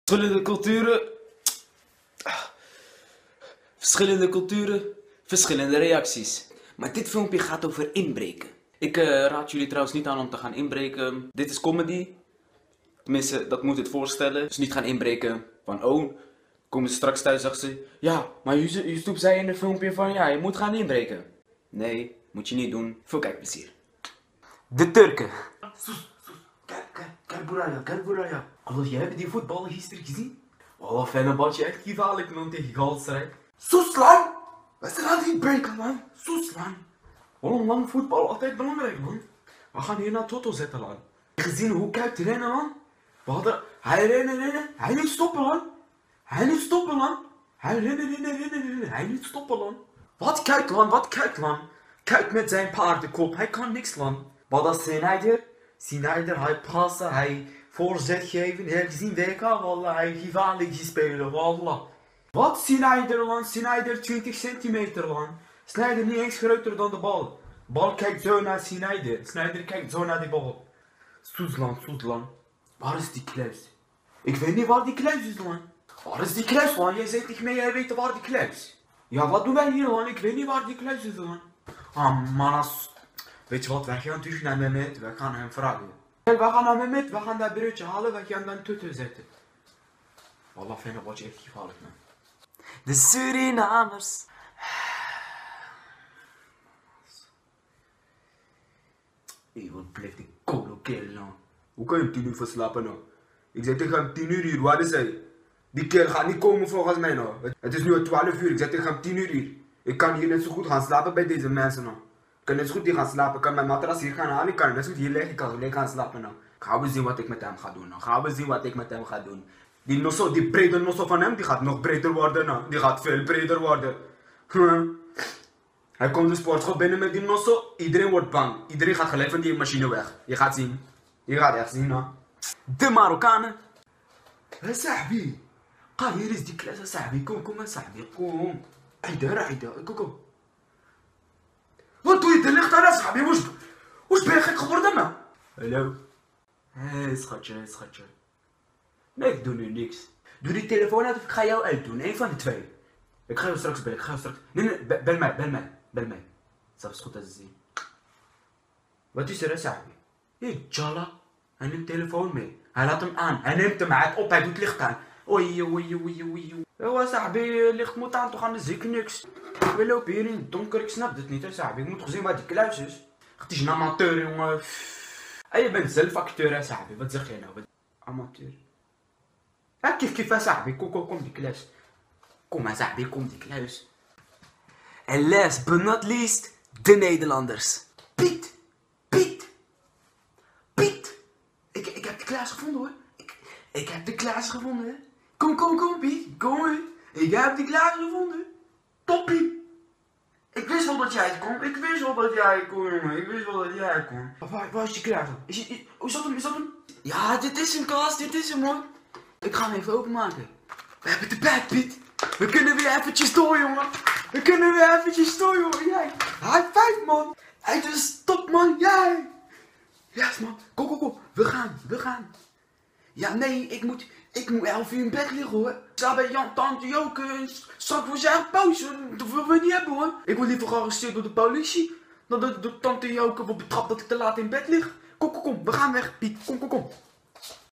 Verschillende culturen. Verschillende culturen, verschillende reacties. Maar dit filmpje gaat over inbreken. Ik raad jullie trouwens niet aan om te gaan inbreken. Dit is comedy. Tenminste, dat moet het voorstellen. Dus niet gaan inbreken van, oh, komen ze straks thuis en zeggen ze, ja, maar YouTube zei in het filmpje van, ja, je moet gaan inbreken. Nee, moet je niet doen. Veel kijkplezier. De Turken. Kijk Buraya. Allah, jij hebt die voetballen gisteren gezien? Oh, Fenerbahçe echt gevaarlijk man tegen Galatasaray. Soeslan! We zijn aan het inbreken man. Soeslan. Waarom lang voetbal altijd belangrijk man. We gaan hier naar Toto zetten man. Gezien hoe kijkt rennen man. We hadden... Hij rennen. Hij niet stoppen man. Hij niet stoppen man. Hij rennen. Hij niet stoppen man. Wat kijkt man. Kijkt met zijn paardenkop. Hij kan niks man. Wat is Sneijder, hij passen, hij voorzet geven. Hij heeft gezien WK, wallah, hij gevaarlijk spelen, wallah. Wat Sneijder man, Sneijder 20 centimeter man. Sneijder niet eens groter dan de bal. Bal kijkt zo naar Sneijder, Sneijder kijkt zo naar die bal. Soeslan. Waar is die kluis? Ik weet niet waar die kluis is man. Waar is die kluis man? Jij zegt tegen mij, jij weet waar die kluis is. Ja, wat doen wij hier man? Ik weet niet waar die kluis is man. Ah man, weet je wat, wij gaan terug naar Mehmet, we gaan hem vragen. We gaan naar Mehmet, we gaan dat broodje halen, we gaan dan tussen zetten. Wallah, Fenerbahçe echt gevaarlijk man. De Surinamers. Hé, wat blijft die kolo man. Hoe kan je om 10 uur verslapen nou? Ik zei tegen hem 10 uur hier, waar is hij? Die kerel gaat niet komen volgens mij nou. Het is nu 12 uur, ik zei tegen hem 10 uur hier. Ik kan hier net zo goed gaan slapen bij deze mensen nou. Ik kan net zo goed hier gaan slapen, ik kan mijn matras hier gaan halen, ik kan net zo goed hier liggen, ik kan gelijk gaan slapen nou. Gaan we zien wat ik met hem ga doen nou. Die brede nosso van hem, die gaat nog breder worden nou. Die gaat veel breder worden. Hij komt de sportschool binnen met die nosso, iedereen wordt bang. Iedereen gaat gelijk van die machine weg. Je gaat zien. Je gaat echt zien nou. De Marokkanen. Hé Sahbi. Ga hier is die klas Sahbi. Kom Sahbi, kom. Aida, kom. Wat doe je? De licht aan Sahbi. Hoe ben je gek geworden man? Hallo. Hé schatje. Nee, ik doe nu niks. Doe die telefoon uit of ik ga jou uitdoen. Eén van de twee. Ik ga jou straks bellen. Nee, bel mij. Zelfs goed als ze zien. Wat is er hè Sahbi? Hé, Jalla. Hij neemt telefoon mee. Hij laat hem aan. Hij neemt hem uit op. Hij doet licht aan. Oei. Ja, Sahbi, licht moet aan toch anders zie ik niks. We lopen hier in het donker. Ik snap dit niet hè Sahbi. Ik moet toch zien waar die kluis is. Het is een amateur jongen. En je bent zelf acteur hè Sahbi. Wat zeg jij nou? Amateur. Ja, kif hè Sahbi. Kom die kluis. Kom maar Sahbi, kom die kluis. En last but not least, de Nederlanders. Piet. Ik heb de kluis gevonden hoor. Ik heb de kluis gevonden hè. Kom Piet. Kom. Ik heb de kluis gevonden. Toppie. Ik wist wel dat jij kon. jongen. Waar is die kluis dan? Is dat hem? Ja, dit is hem hoor. Ik ga hem even openmaken. We hebben de bed Piet. We kunnen weer eventjes door jongen. Jij. High five man. Hij is top man. Jij. Yes man. Kom. We gaan. Ja nee, ik moet 11 uur in bed liggen hoor. Ik sta bij Jan, tante Joke. Straks was jij pauze. Dat willen we niet hebben hoor. Ik word liever gearresteerd door de politie. Dan de tante Joke wordt betrapt dat ik te laat in bed lig. Kom. We gaan weg Piet. Kom.